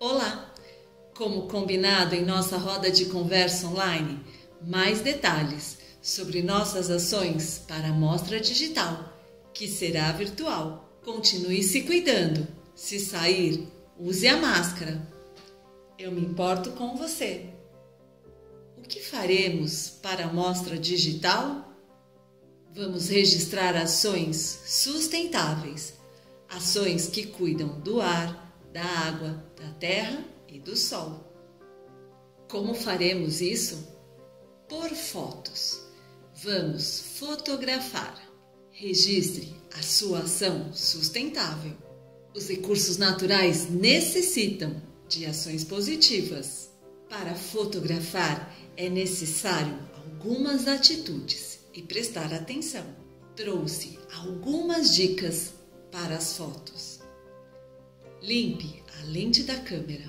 Olá! Como combinado em nossa roda de conversa online, mais detalhes sobre nossas ações para a mostra digital, que será virtual. Continue se cuidando. Se sair, use a máscara. Eu me importo com você. O que faremos para a mostra digital? Vamos registrar ações sustentáveis, ações que cuidam do ar, da água, da terra e do sol. Como faremos isso? Por fotos. Vamos fotografar. Registre a sua ação sustentável. Os recursos naturais necessitam de ações positivas. Para fotografar é necessário algumas atitudes e prestar atenção. Trouxe algumas dicas para as fotos. Limpe a lente da câmera.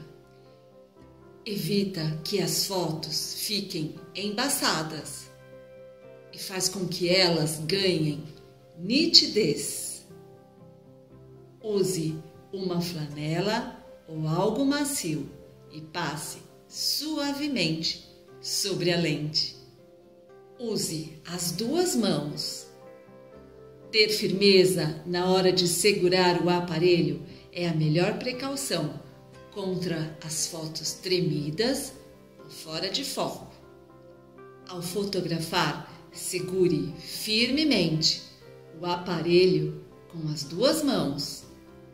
Evita que as fotos fiquem embaçadas e faz com que elas ganhem nitidez. Use uma flanela ou algo macio e passe suavemente sobre a lente. Use as duas mãos. Ter firmeza na hora de segurar o aparelho é a melhor precaução contra as fotos tremidas ou fora de foco. Ao fotografar, segure firmemente o aparelho com as duas mãos.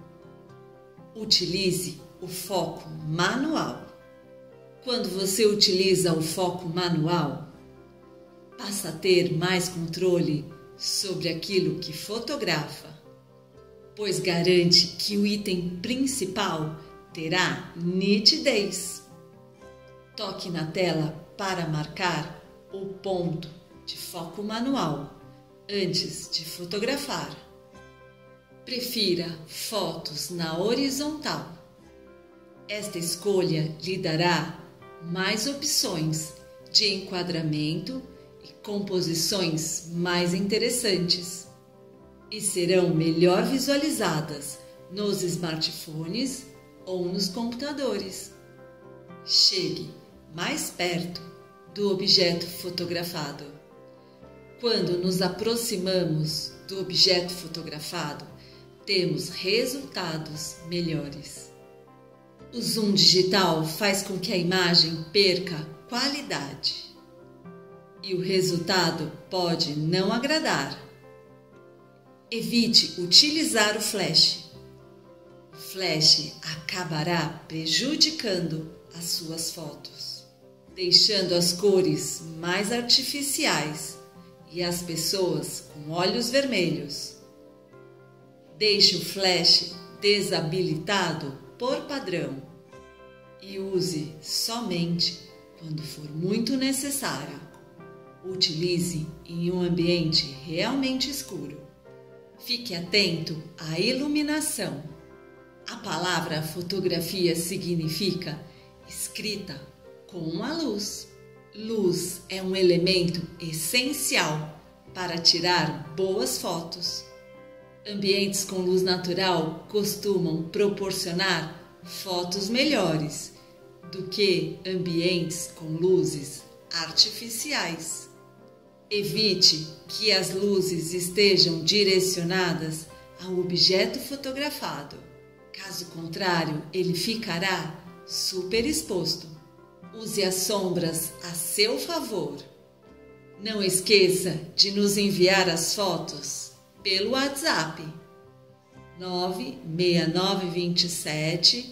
Utilize o foco manual. Quando você utiliza o foco manual, passa a ter mais controle sobre aquilo que fotografa, pois garante que o item principal terá nitidez. Toque na tela para marcar o ponto de foco manual antes de fotografar. Prefira fotos na horizontal. Esta escolha lhe dará mais opções de enquadramento e composições mais interessantes e serão melhor visualizadas nos smartphones ou nos computadores. Chegue mais perto do objeto fotografado. Quando nos aproximamos do objeto fotografado, temos resultados melhores. O zoom digital faz com que a imagem perca qualidade e o resultado pode não agradar. Evite utilizar o flash. O flash acabará prejudicando as suas fotos, deixando as cores mais artificiais e as pessoas com olhos vermelhos. Deixe o flash desabilitado por padrão e use somente quando for muito necessário. Utilize em um ambiente realmente escuro. Fique atento à iluminação. A palavra fotografia significa escrita com a luz. Luz é um elemento essencial para tirar boas fotos. Ambientes com luz natural costumam proporcionar fotos melhores do que ambientes com luzes artificiais. Evite que as luzes estejam direcionadas ao objeto fotografado. Caso contrário, ele ficará super exposto. Use as sombras a seu favor. Não esqueça de nos enviar as fotos pelo WhatsApp 96927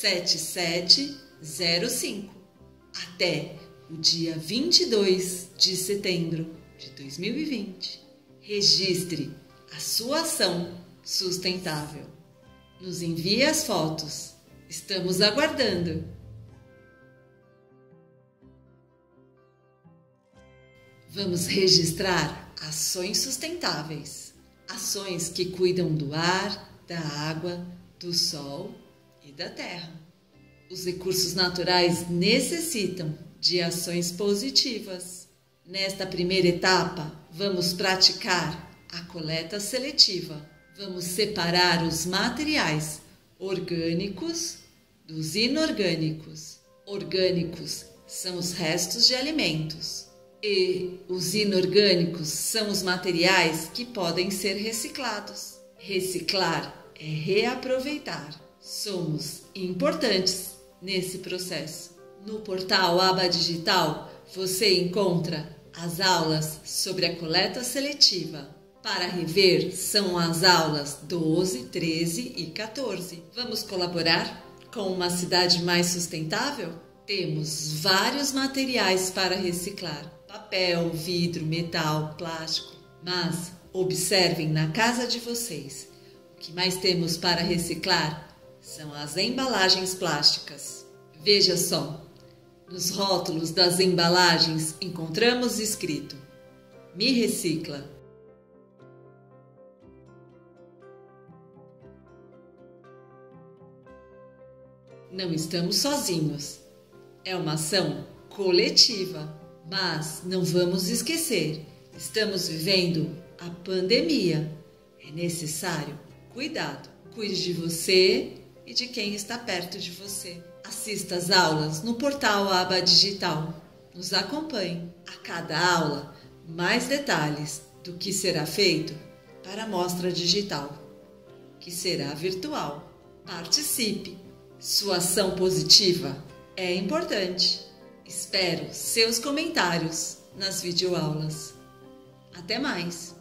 7705 até o dia 22 de setembro de 2020. Registre a sua ação sustentável. Nos envie as fotos. Estamos aguardando. Vamos registrar ações sustentáveis. Ações que cuidam do ar, da água, do sol e da terra. Os recursos naturais necessitam de ações positivas. Nesta primeira etapa, vamos praticar a coleta seletiva. Vamos separar os materiais orgânicos dos inorgânicos. Orgânicos são os restos de alimentos e os inorgânicos são os materiais que podem ser reciclados. Reciclar é reaproveitar. Somos importantes nesse processo. No portal Aba Digital você encontra as aulas sobre a coleta seletiva. Para rever são as aulas 12, 13 e 14. Vamos colaborar com uma cidade mais sustentável? Temos vários materiais para reciclar: papel, vidro, metal, plástico. Mas observem na casa de vocês. O que mais temos para reciclar são as embalagens plásticas. Veja só, nos rótulos das embalagens encontramos escrito: Me Recicla. Não estamos sozinhos. É uma ação coletiva, mas não vamos esquecer, estamos vivendo a pandemia. É necessário cuidado. Cuide de você e de quem está perto de você. Assista às aulas no portal Aba Digital. Nos acompanhe. A cada aula, mais detalhes do que será feito para a mostra digital, que será virtual. Participe. Sua ação positiva é importante. Espero seus comentários nas videoaulas. Até mais!